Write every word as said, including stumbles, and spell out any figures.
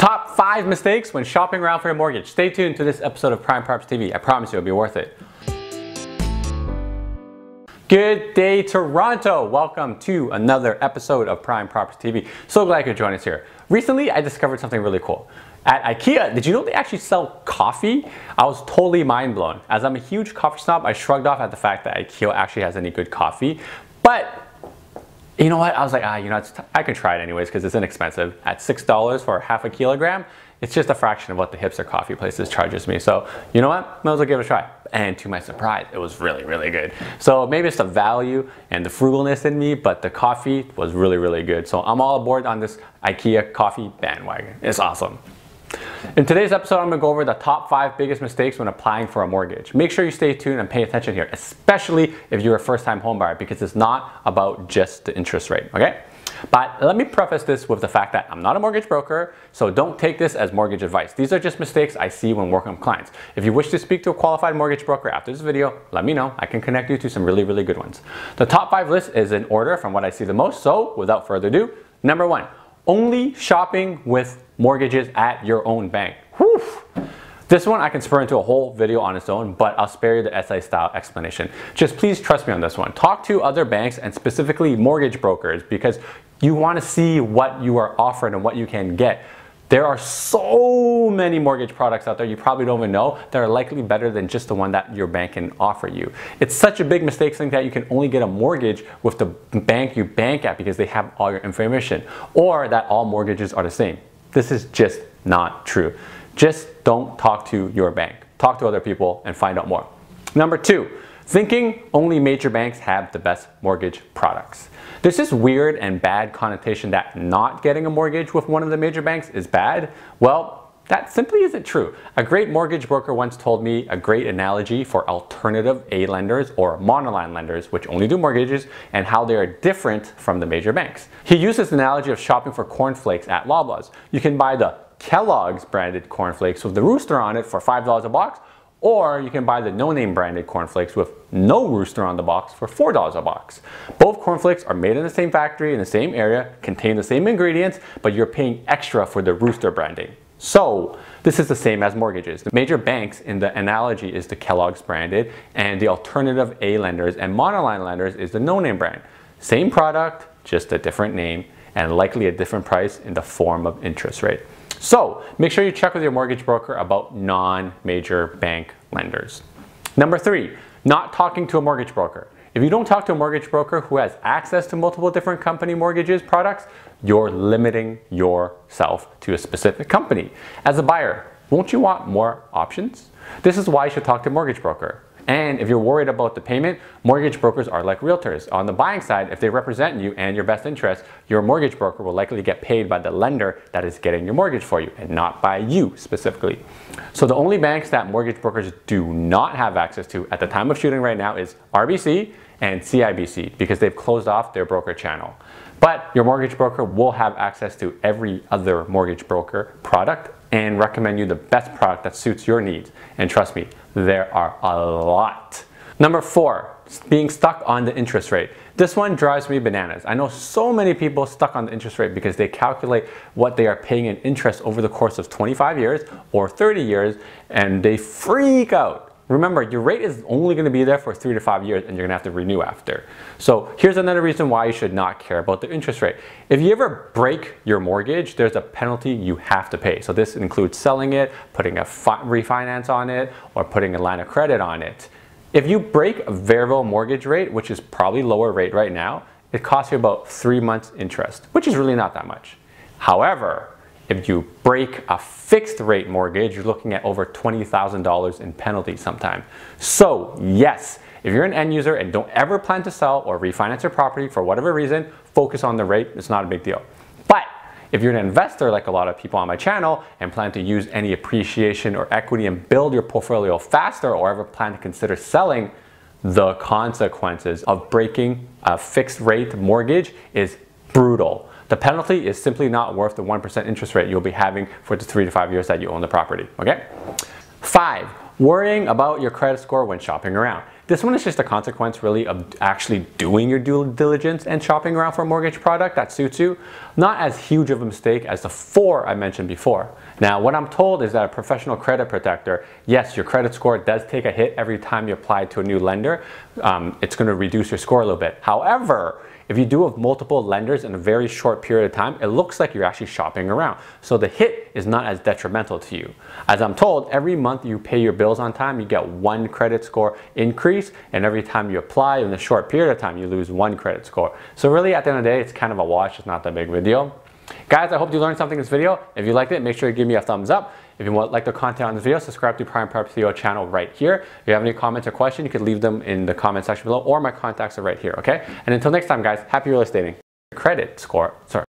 Top five mistakes when shopping around for your mortgage. Stay tuned to this episode of Prime Properties T V. I promise you it'll be worth it. Good day, Toronto. Welcome to another episode of Prime Properties T V. So glad you could join us here. Recently, I discovered something really cool. At IKEA, did you know they actually sell coffee? I was totally mind blown. As I'm a huge coffee snob, I shrugged off at the fact that IKEA actually has any good coffee. But you know what? I was like, ah, you know, it's I can try it anyways because it's inexpensive. At six dollars for half a kilogram, it's just a fraction of what the hipster coffee places charges me. So you know what? Might as well give it a try. And to my surprise, it was really, really good. So maybe it's the value and the frugalness in me, but the coffee was really, really good. So I'm all aboard on this IKEA coffee bandwagon. It's awesome. In today's episode, I'm going to go over the top five biggest mistakes when applying for a mortgage. Make sure you stay tuned and pay attention here, especially if you're a first-time home buyer, because it's not about just the interest rate, okay? But let me preface this with the fact that I'm not a mortgage broker, so don't take this as mortgage advice. These are just mistakes I see when working with clients. If you wish to speak to a qualified mortgage broker after this video, let me know. I can connect you to some really, really good ones. The top five list is in order from what I see the most, so without further ado, number one, only shopping with mortgages at your own bank. Whew. This one I can spur into a whole video on its own, but I'll spare you the essay style explanation. Just please trust me on this one. Talk to other banks and specifically mortgage brokers because you want to see what you are offered and what you can get. There are so many mortgage products out there you probably don't even know that are likely better than just the one that your bank can offer you. It's such a big mistake to think that you can only get a mortgage with the bank you bank at because they have all your information, or that all mortgages are the same. This is just not true. Just don't talk to your bank. Talk to other people and find out more. Number two, thinking only major banks have the best mortgage products. There's this weird and bad connotation that not getting a mortgage with one of the major banks is bad. Well, that simply isn't true. A great mortgage broker once told me a great analogy for alternative A lenders or monoline lenders, which only do mortgages, and how they are different from the major banks. He used this analogy of shopping for cornflakes at Loblaws. You can buy the Kellogg's branded cornflakes with the rooster on it for five dollars a box, or you can buy the no-name branded cornflakes with no rooster on the box for four dollars a box. Both cornflakes are made in the same factory in the same area, contain the same ingredients, but you're paying extra for the rooster branding. So this is the same as mortgages. The major banks in the analogy is the Kellogg's branded, and the alternative A lenders and monoline lenders is the no-name brand. Same product, just a different name, and likely a different price in the form of interest rate. So make sure you check with your mortgage broker about non-major bank lenders. Number three, not talking to a mortgage broker. If you don't talk to a mortgage broker who has access to multiple different company mortgages products, you're limiting yourself to a specific company. As a buyer, won't you want more options? This is why you should talk to a mortgage broker. And if you're worried about the payment, mortgage brokers are like realtors. On the buying side, if they represent you and your best interest, your mortgage broker will likely get paid by the lender that is getting your mortgage for you and not by you specifically. So the only banks that mortgage brokers do not have access to at the time of shooting right now is R B C and C I B C because they've closed off their broker channel. But your mortgage broker will have access to every other mortgage broker product and recommend you the best product that suits your needs. And trust me, there are a lot. Number four, being stuck on the interest rate. This one drives me bananas. I know so many people stuck on the interest rate because they calculate what they are paying in interest over the course of twenty-five years or thirty years and they freak out. Remember, your rate is only going to be there for three to five years and you're going to have to renew after. So here's another reason why you should not care about the interest rate. If you ever break your mortgage, there's a penalty you have to pay. So this includes selling it, putting a refinance on it, or putting a line of credit on it. If you break a variable mortgage rate, which is probably lower rate right now, it costs you about three months interest, which is really not that much. However, if you break a fixed rate mortgage, you're looking at over twenty thousand dollars in penalties sometime. So yes, if you're an end user and don't ever plan to sell or refinance your property for whatever reason, focus on the rate, it's not a big deal. But if you're an investor like a lot of people on my channel and plan to use any appreciation or equity and build your portfolio faster or ever plan to consider selling, the consequences of breaking a fixed rate mortgage is brutal. The penalty is simply not worth the one percent interest rate you'll be having for the three to five years that you own the property, okay? Five, worrying about your credit score when shopping around. This one is just a consequence really of actually doing your due diligence and shopping around for a mortgage product that suits you. Not as huge of a mistake as the four I mentioned before. Now, what I'm told is that a professional credit protector, yes, your credit score does take a hit every time you apply to a new lender. Um, it's going to reduce your score a little bit. However, if you do have multiple lenders in a very short period of time, it looks like you're actually shopping around. So the hit is not as detrimental to you. As I'm told, every month you pay your bills on time, you get one credit score increase, and every time you apply in a short period of time, you lose one credit score. So really, at the end of the day, it's kind of a wash. It's not that big of a deal. Guys, I hope you learned something in this video. If you liked it, make sure to give me a thumbs up. If you want like the content on this video, subscribe to Prime P P T O channel right here. If you have any comments or questions, you can leave them in the comment section below, or my contacts are right here, okay? And until next time, guys, happy real estating. Credit score, sorry.